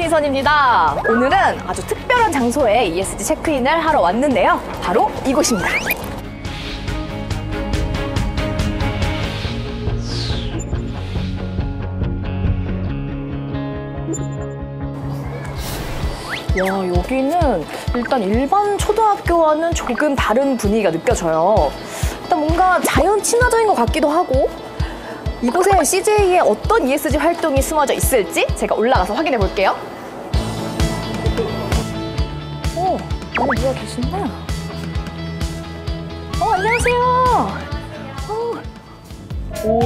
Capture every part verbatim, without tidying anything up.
신선입니다. 오늘은 아주 특별한 장소에 이에스지 체크인을 하러 왔는데요. 바로 이곳입니다. 와, 여기는 일단 일반 초등학교와는 조금 다른 분위기가 느껴져요. 일단 뭔가 자연 친화적인 것 같기도 하고, 이곳에 씨제이의 어떤 이에스지 활동이 숨어져 있을지 제가 올라가서 확인해 볼게요. 오, 안에 누가 계신다. 어, 안녕하세요. 어. 오.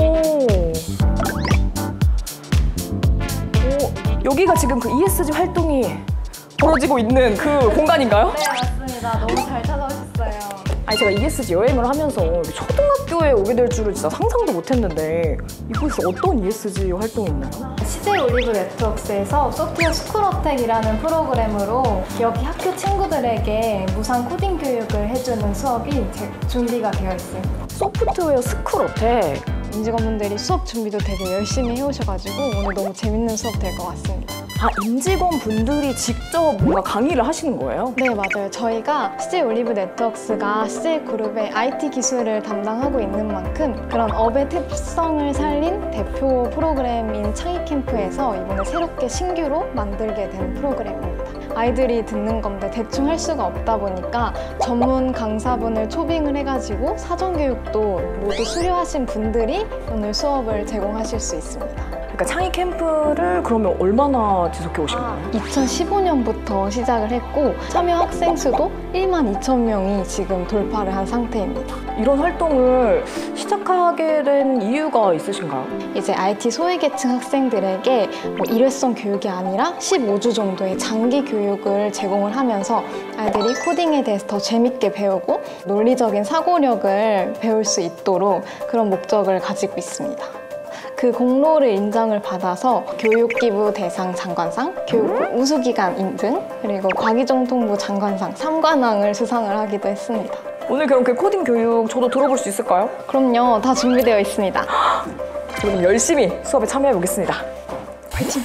오, 여기가 지금 그 이에스지 활동이 벌어지고 있는 그 공간인가요? 네, 맞습니다. 너무 잘 찾아오셨어요. 아니, 제가 이에스지 여행을 하면서 초등학교에 오게 될 줄은 진짜 상상도 못했는데 이곳에 어떤 이에스지 활동이 있나요? 씨제이 올리브 네트워크스에서 소프트웨어 스쿨어택이라는 프로그램으로 여기 학교 친구들에게 무상 코딩 교육을 해주는 수업이 준비가 되어 있어요. 소프트웨어 스쿨어택. 임직원분들이 수업 준비도 되게 열심히 해오셔가지고 오늘 너무 재밌는 수업 될 것 같습니다. 아, 임직원 분들이 직접 뭔가 강의를 하시는 거예요? 네, 맞아요. 저희가 씨제이 올리브 네트워크스가 씨제이 그룹의 아이티 기술을 담당하고 있는 만큼 그런 업의 특성을 살린 대표 프로그램인 창의 캠프에서 이번에 새롭게 신규로 만들게 된 프로그램입니다. 아이들이 듣는 건데 대충 할 수가 없다 보니까 전문 강사분을 초빙을 해가지고 사전교육도 모두 수료하신 분들이 오늘 수업을 제공하실 수 있습니다. 그러니까 창의 캠프를 그러면 얼마나 지속해 오신 거예요? 이천십오 년부터 시작을 했고 참여 학생 수도 일만 이천 명이 지금 돌파를 한 상태입니다. 이런 활동을 시작하게 된 이유가 있으신가요? 이제 아이티 소외계층 학생들에게 뭐 일회성 교육이 아니라 십오 주 정도의 장기 교육을 제공을 하면서 아이들이 코딩에 대해서 더 재밌게 배우고 논리적인 사고력을 배울 수 있도록 그런 목적을 가지고 있습니다. 그 공로를 인정을 받아서 교육기부 대상 장관상, 교육부 우수기관 인증, 그리고 과기정통부 장관상 삼 관왕을 수상을 하기도 했습니다. 오늘 그럼 그 코딩 교육 저도 들어볼 수 있을까요? 그럼요, 다 준비되어 있습니다. 그럼 열심히 수업에 참여해 보겠습니다. 화이팅!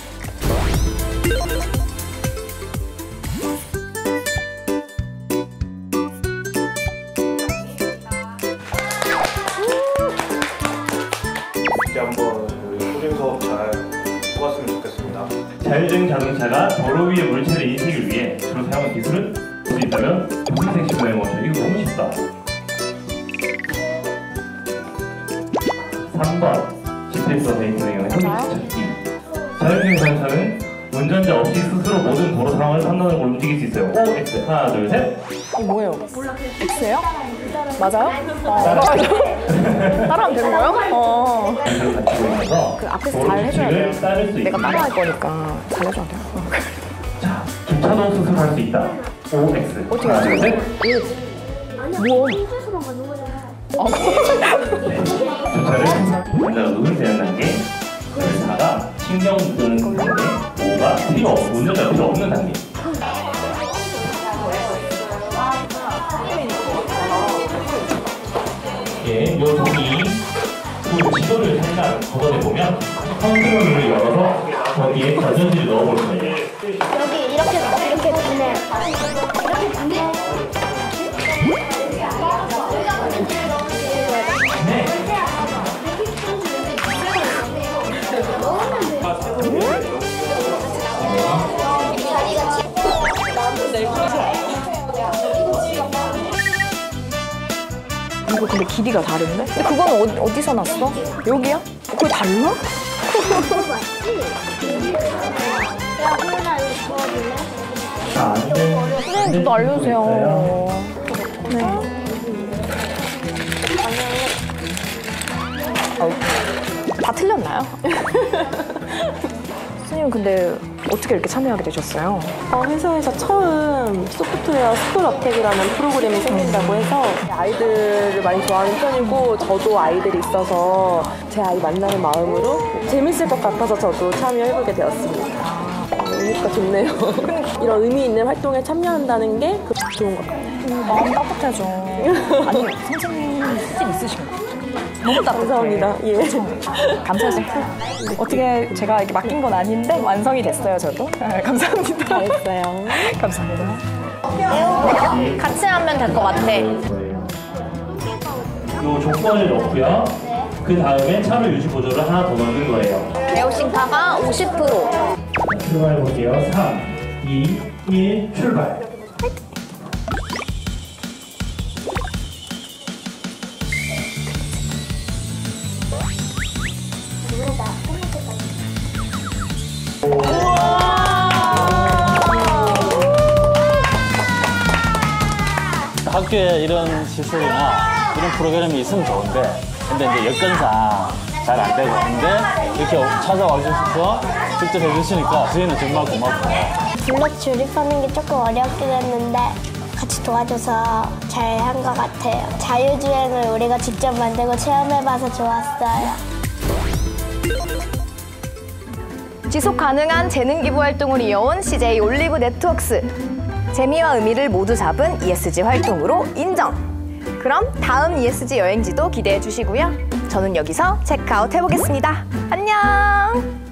이제 한번 그 코딩 수업 잘 뽑았으면 좋겠습니다. 자율주행 자동차가 도로 위의 물체를 인식을 위해 주로 사용하는 기술은 볼 수 있다면 무슨 색식을 먼저 이거 너무 쉽다. 삼 번 지피에스와 데이터 등의 효率찾기. 자율주행 자동차는 운전자 없이 스스로 모든 도로 상황을 판단하고 움직일 수 있어요. 오, X. 하나, 둘, 셋. 이 뭐예요? X예요? 맞아요? 어, 맞아요? 따라하면 되는 거예요? 어. 그 앞에서 잘 해줘야 돼요. 내가 따라할 거니까 잘 해줘야 돼요. 자, 주차도 스스로 할 수 있다. 오, X. 어떻게 하나, 둘, 셋. 뭐? 어. 주차를 운전자가 누르면 되는 단계. 사가 신경 쓰는 단계. 오가 필요 없, 운전자가 필요 없는 단계. 예, 요 종이 그 지도를 살짝 걷어내보면 컨트롤을 열어서 거기에 전전지를 넣어볼 거예요. 여기 이렇게 이렇게 붙네. 이렇게 붙네. 네. 이거 근데 길이가 다른데? 근데 그거는 어디, 어디서 났어? 여기야? 그거 달라? 야, 그러나 이거 도와줄래? 자, 선생님, 저도 알려주세요. 네. 어, 다 틀렸나요? 선생님, 근데 어떻게 이렇게 참여하게 되셨어요? 어, 회사에서 처음 소프트웨어 스쿨어택이라는 프로그램이 생긴다고 해서 아이들을 많이 좋아하는 편이고 저도 아이들이 있어서 제 아이 만나는 마음으로 재밌을 것 같아서 저도 참여해보게 되었습니다. 어, 의미가 좋네요. 이런 의미 있는 활동에 참여한다는 게 좋은 것 같아요. 마음 따뜻해져. 아니, 선생님 스킬 있으신 것 같아요. 너무 따뜻해. 감사합니다. 예. 감사해요. 어떻게 제가 이렇게 맡긴 건 아닌데 완성이 됐어요, 저도. 아, 감사합니다. 잘했어요. 감사합니다. 같이 하면 될 것 같아. 요 조건을 넣고요. 그 다음에 차로 유지 보조를 하나 더 넣는 거예요. 에어싱파가 오십 퍼센트. 자, 출발해 볼게요. 삼, 이, 일, 출발. 학교에 이런 시설이나 이런 프로그램이 있으면 좋은데 근데 이제 여건상 잘 안 되고 근데 이렇게 찾아와 주셔서 직접 해주시니까 저희는 정말 고맙고 블록 조립하는 게 조금 어렵긴 했는데 같이 도와줘서 잘 한 것 같아요. 자유주행을 우리가 직접 만들고 체험해봐서 좋았어요. 지속 가능한 재능 기부 활동을 이어온 씨제이 올리브 네트워크스. 재미와 의미를 모두 잡은 이에스지 활동으로 인정. 그럼 다음 이에스지 여행지도 기대해 주시고요. 저는 여기서 체크아웃 해보겠습니다. 안녕.